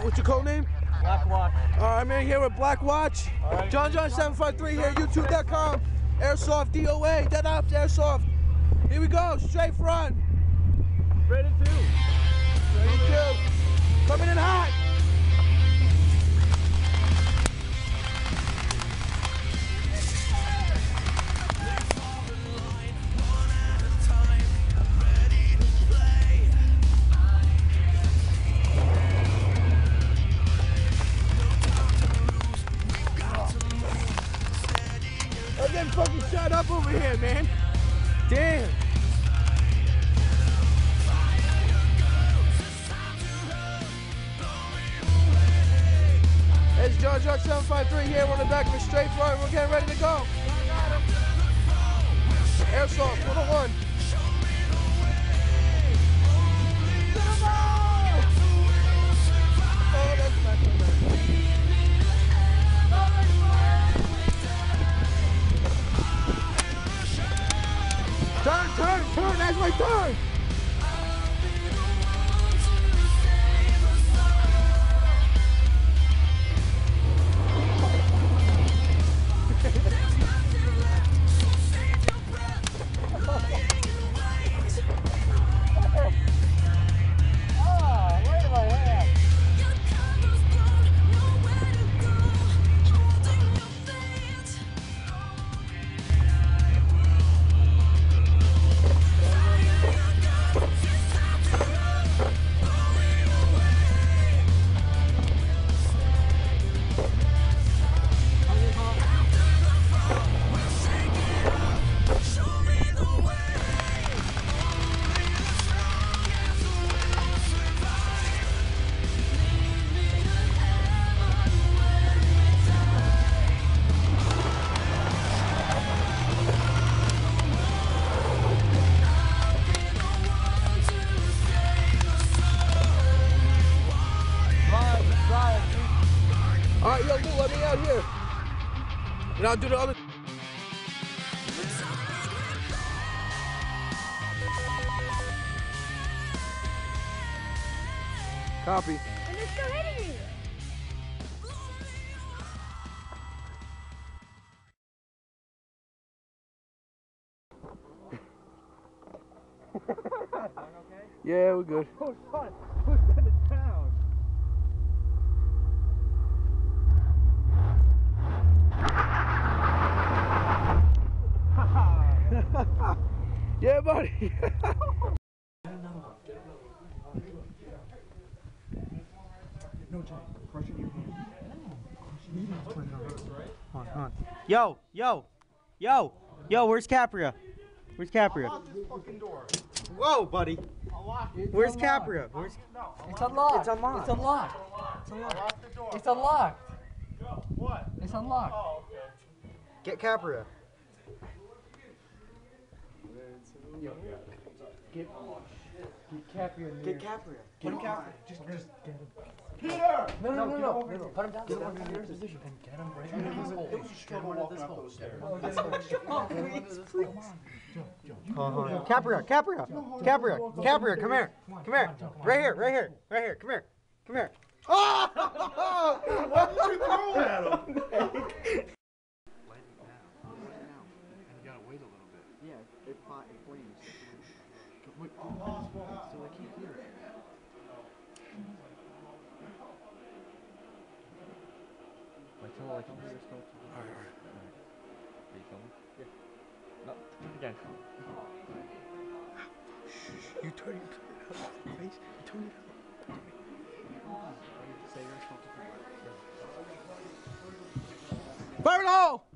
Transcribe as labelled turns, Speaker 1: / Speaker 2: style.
Speaker 1: What's your code name?
Speaker 2: Black Watch.
Speaker 1: Alright, man, here with Black Watch.
Speaker 2: Right.
Speaker 1: John 753 here, YouTube.com. Airsoft, DOA, Dead Ops Airsoft. Here we go, straight front.
Speaker 2: Ready to.
Speaker 1: Ready to. Coming in hot. I'm getting fucking shot up over here, man. Damn. It's John 753 here. We're on the back of a straight front. We're getting ready to go. Airsoft 101. Oh, that's back. Turn, that's my turn! Alright, yo, Lou, let me out here. And I'll do the other. Copy.
Speaker 3: And they're still hitting me.
Speaker 1: Yeah, we're good.
Speaker 2: Oh, son, who sent it down?
Speaker 1: Yeah, buddy.
Speaker 4: No, Jack, crush it in your hand.
Speaker 2: Hold on. Yo, where's Capria? Where's Capria?
Speaker 4: Lock this fucking door.
Speaker 2: Whoa, buddy.
Speaker 4: I'll lock it.
Speaker 2: Where's Capria? Where's...
Speaker 4: No,
Speaker 5: It's unlocked.
Speaker 2: It's unlocked.
Speaker 5: It's unlocked.
Speaker 4: I'll lock the door.
Speaker 5: It's unlocked.
Speaker 4: What?
Speaker 5: It's unlocked.
Speaker 4: Oh, okay.
Speaker 2: Get Capria.
Speaker 5: Get Capria in
Speaker 2: Get Capria.
Speaker 5: Put him Capria. Just get him.
Speaker 4: Peter!
Speaker 5: No. Put him down. Get him in your position and get him right into this hole.
Speaker 4: It was just trouble walking up those stairs.
Speaker 2: Hold on. Capria, come here. Right here. Come here.
Speaker 4: Why did you throw at him?
Speaker 2: Yeah, it flames.
Speaker 5: Wait, so I can't hear it. Wait till you're supposed to.
Speaker 1: Alright.
Speaker 5: Are you filming? Yeah. No, again.
Speaker 1: You turn it out. Face. You turn it out.
Speaker 5: Say you're supposed to.
Speaker 1: Fire in the hole!